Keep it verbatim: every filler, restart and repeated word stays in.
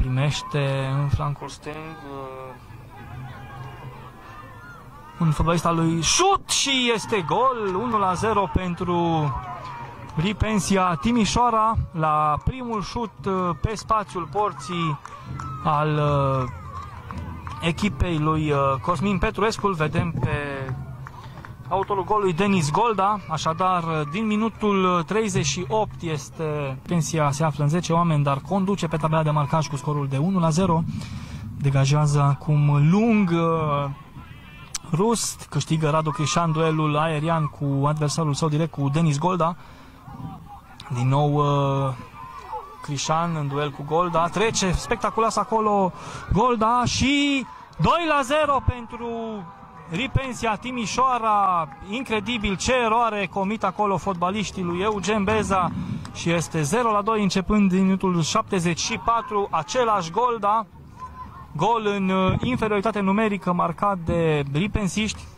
primește în flancul stâng un fotbalist al lui, șut și este gol, unu la zero pentru Ripensia Timișoara la primul șut pe spațiul porții al echipei lui Cosmin Petruescu. Îl vedem pe autorul golului, Denis Golda. Așadar, din minutul treizeci și opt este Ripensia se află în zece oameni, dar conduce pe tabela de marcaj cu scorul de unu la zero. Degajează acum lung Rust, câștigă Radu Crișan duelul aerian cu adversarul său direct, cu Denis Golda. Din nou uh, Crișan în duel cu Golda, trece spectaculos acolo Golda și doi la zero pentru Ripensia Timișoara. Incredibil ce eroare comit acolo fotbaliștii lui Eugen Beza și este zero la doi începând din minutul șaptezeci și patru. Același Golda, gol în inferioritate numerică marcat de ripensiști.